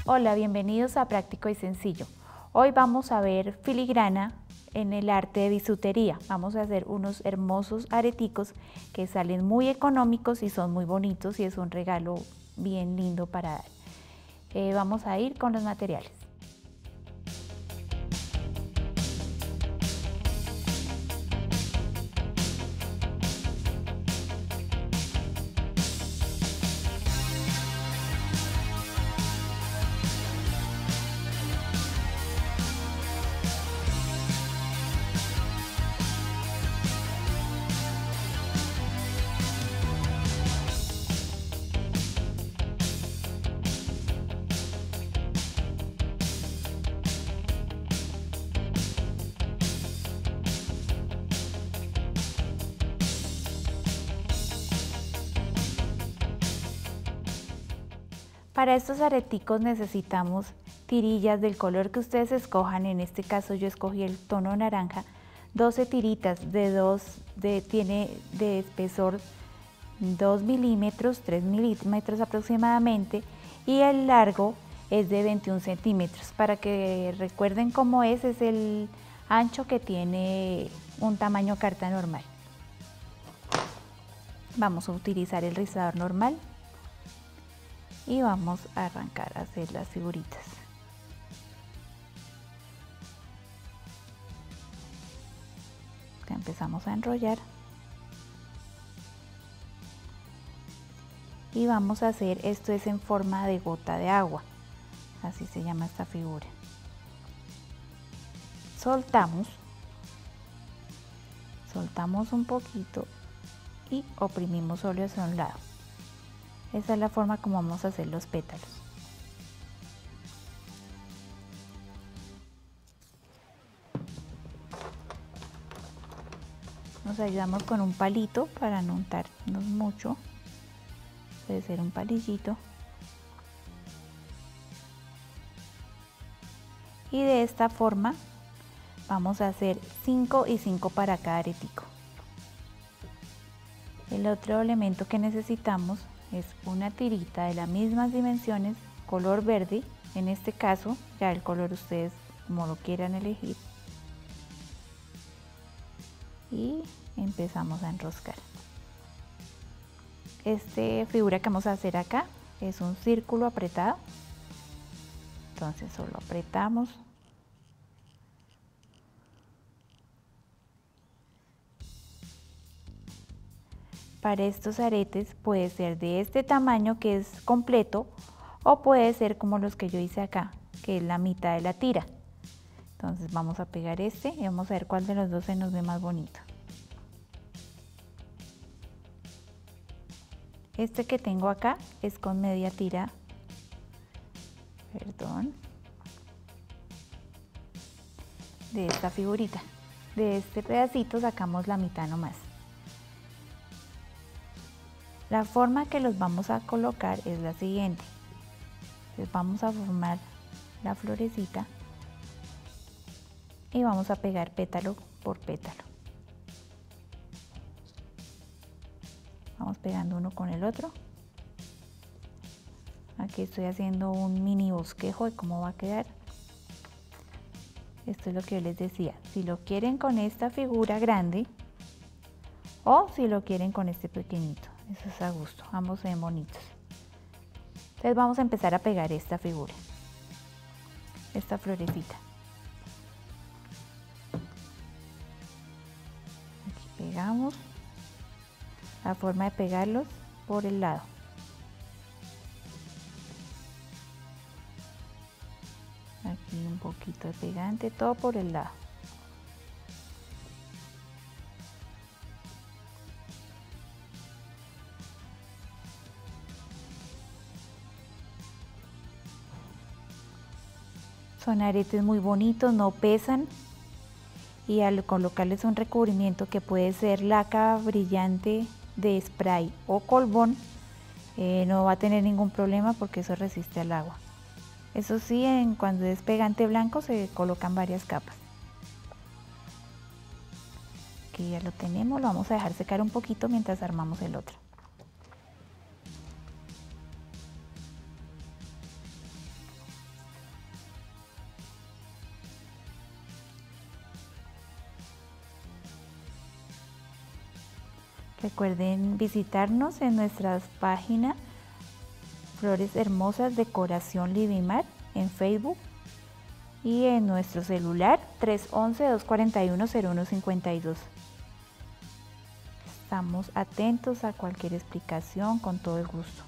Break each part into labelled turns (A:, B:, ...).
A: Hola, bienvenidos a Práctico y Sencillo. Hoy vamos a ver filigrana en el arte de bisutería. Vamos a hacer unos hermosos areticos que salen muy económicos y son muy bonitos y es un regalo bien lindo para dar. Vamos a ir con los materiales. Para estos areticos necesitamos tirillas del color que ustedes escojan. En este caso yo escogí el tono naranja, 12 tiritas tiene de espesor 2 milímetros, 3 milímetros aproximadamente, y el largo es de 21 centímetros. Para que recuerden cómo es el ancho que tiene un tamaño carta normal. Vamos a utilizar el rizador normal y vamos a arrancar a hacer las figuritas. Ya empezamos a enrollar y vamos a hacer, esto es en forma de gota de agua, así se llama esta figura. Soltamos un poquito y oprimimos solo hacia un lado. Esa es la forma como vamos a hacer los pétalos. Nos ayudamos con un palito para no untarnos mucho. Puede ser un palillito. Y de esta forma vamos a hacer 5 y 5 para cada aretico. El otro elemento que necesitamos es una tirita de las mismas dimensiones, color verde, en este caso, ya el color ustedes como lo quieran elegir. Y empezamos a enroscar. Esta figura que vamos a hacer acá es un círculo apretado, entonces solo apretamos. Para estos aretes puede ser de este tamaño que es completo o puede ser como los que yo hice acá, que es la mitad de la tira. Entonces vamos a pegar este y vamos a ver cuál de los dos se nos ve más bonito. Este que tengo acá es con media tira, de esta figurita. De este pedacito sacamos la mitad nomás. La forma que los vamos a colocar es la siguiente. Entonces vamos a formar la florecita y vamos a pegar pétalo por pétalo. Vamos pegando uno con el otro. Aquí estoy haciendo un mini bosquejo de cómo va a quedar. Esto es lo que yo les decía. Si lo quieren con esta figura grande o si lo quieren con este pequeñito. Eso es a gusto, ambos se ven bonitos. Entonces vamos a empezar a pegar esta figura, esta florecita. Aquí pegamos. La forma de pegarlos por el lado. Aquí un poquito de pegante, todo por el lado. Son aretes muy bonitos, no pesan, y al colocarles un recubrimiento que puede ser laca brillante de spray o colbón, no va a tener ningún problema porque eso resiste al agua. Eso sí, cuando es pegante blanco se colocan varias capas. Aquí ya lo tenemos, lo vamos a dejar secar un poquito mientras armamos el otro. Recuerden visitarnos en nuestras páginas Flores Hermosas Decoración Livimar en Facebook y en nuestro celular 311-241-0152. Estamos atentos a cualquier explicación con todo el gusto.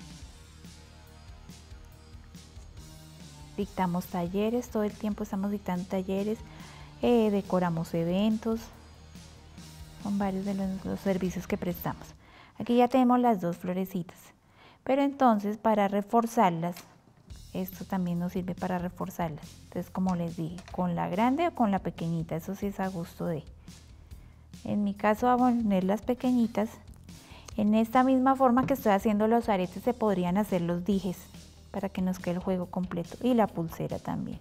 A: Dictamos talleres, todo el tiempo estamos dictando talleres, decoramos eventos, son varios de los servicios que prestamos. Aquí ya tenemos las dos florecitas, pero entonces para reforzarlas, esto también nos sirve para reforzarlas. Entonces, como les dije, con la grande o con la pequeñita, eso sí es a gusto de. En mi caso vamos a poner las pequeñitas. En esta misma forma que estoy haciendo los aretes se podrían hacer los dijes para que nos quede el juego completo, y la pulsera también.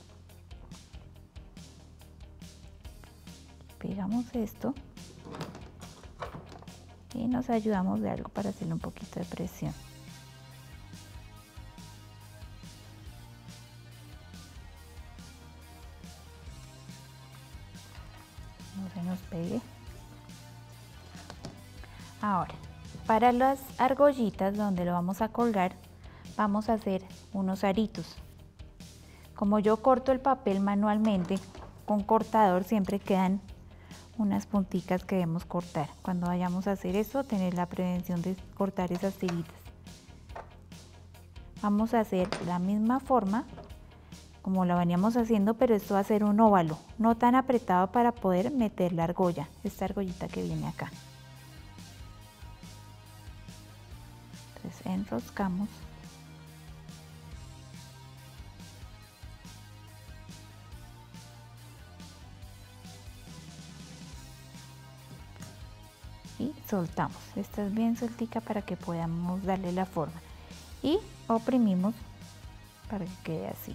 A: Pegamos esto y nos ayudamos de algo para hacerle un poquito de presión. No se nos pegue. Ahora, para las argollitas donde lo vamos a colgar, vamos a hacer unos aritos. Como yo corto el papel manualmente con cortador, siempre quedan unas punticas que debemos cortar. Cuando vayamos a hacer eso, tener la prevención de cortar esas tiritas. Vamos a hacer la misma forma como la veníamos haciendo, pero esto va a ser un óvalo, no tan apretado para poder meter la argolla, esta argollita que viene acá. Entonces enroscamos. Y soltamos. Esta es bien sueltica para que podamos darle la forma. Y oprimimos para que quede así.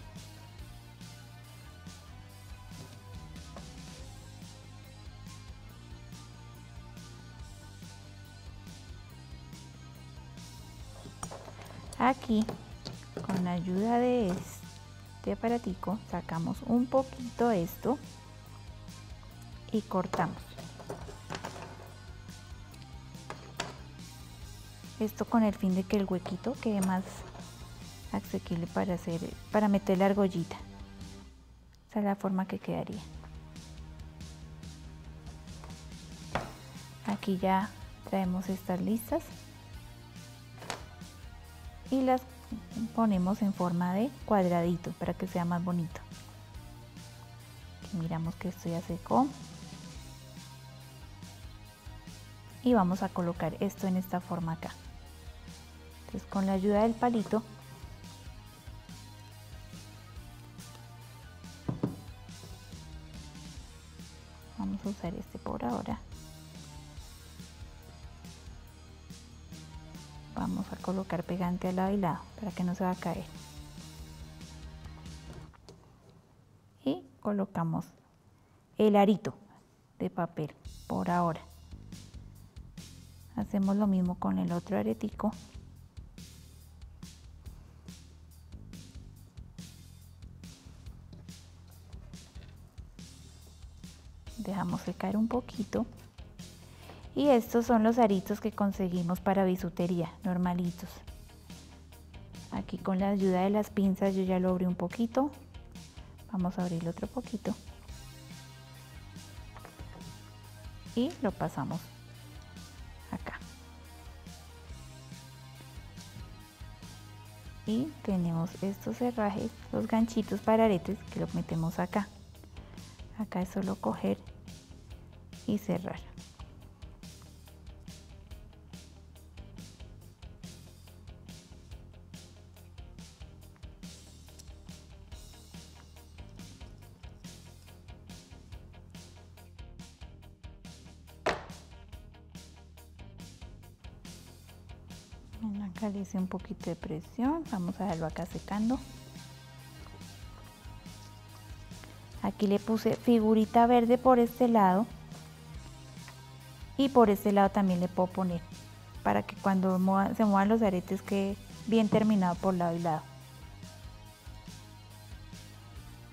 A: Aquí, con la ayuda de este aparatico, sacamos un poquito esto y cortamos. Esto con el fin de que el huequito quede más asequible para meter la argollita. Esa es la forma que quedaría. Aquí ya traemos estas listas y las ponemos en forma de cuadradito para que sea más bonito. Aquí miramos que esto ya secó y vamos a colocar esto en esta forma acá. Entonces, con la ayuda del palito vamos a usar este por ahora. Vamos a colocar pegante al lado y lado para que no se va a caer. Y colocamos el arito de papel por ahora. Hacemos lo mismo con el otro aretico. Dejamos secar un poquito. Y estos son los aritos que conseguimos para bisutería, normalitos. Aquí con la ayuda de las pinzas yo ya lo abrí un poquito. Vamos a abrir otro poquito. Y lo pasamos acá. Y tenemos estos herrajes, los ganchitos para aretes que los metemos acá. Acá es solo coger y cerrar. Acá le hice un poquito de presión, vamos a dejarlo acá secando. Aquí le puse figurita verde por este lado y por este lado también le puedo poner para que cuando se muevan los aretes quede bien terminado por lado y lado.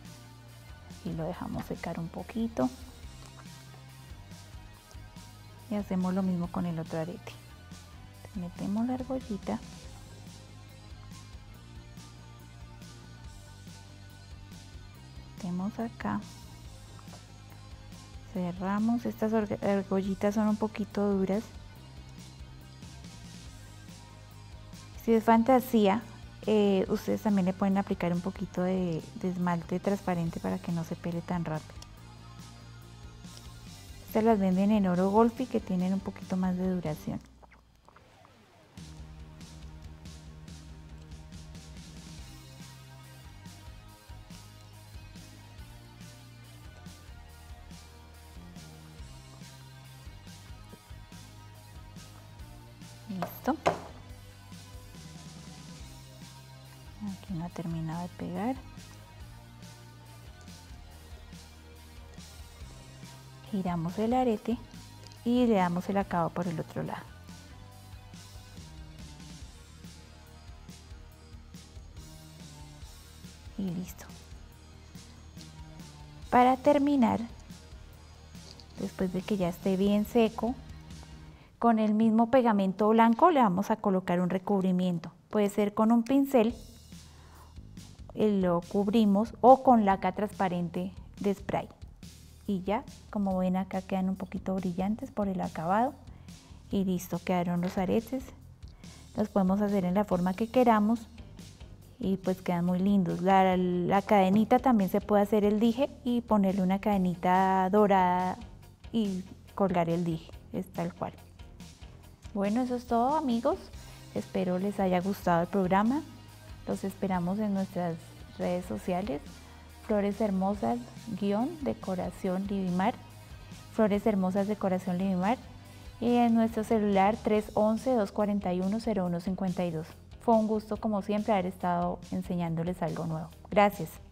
A: Y lo dejamos secar un poquito. Y hacemos lo mismo con el otro arete. Metemos la argollita. Metemos acá. Cerramos. Estas argollitas son un poquito duras. Si es fantasía, ustedes también le pueden aplicar un poquito de esmalte transparente para que no se pele tan rápido. Estas las venden en Oro Golfi, que tienen un poquito más de duración. Listo. Aquí no ha terminado de pegar. Giramos el arete y le damos el acabado por el otro lado. Y listo. Para terminar, después de que ya esté bien seco, con el mismo pegamento blanco le vamos a colocar un recubrimiento. Puede ser con un pincel, lo cubrimos, o con laca transparente de spray. Y ya, como ven acá quedan un poquito brillantes por el acabado. Y listo, quedaron los aretes. Los podemos hacer en la forma que queramos y pues quedan muy lindos. La cadenita también se puede hacer el dije y ponerle una cadenita dorada y colgar el dije, es tal cual. Bueno, eso es todo, amigos. Espero les haya gustado el programa. Los esperamos en nuestras redes sociales. Flores Hermosas Decoración Livimar, Flores Hermosas Decoración Livimar, y en nuestro celular 311-241-0152. Fue un gusto como siempre haber estado enseñándoles algo nuevo. Gracias.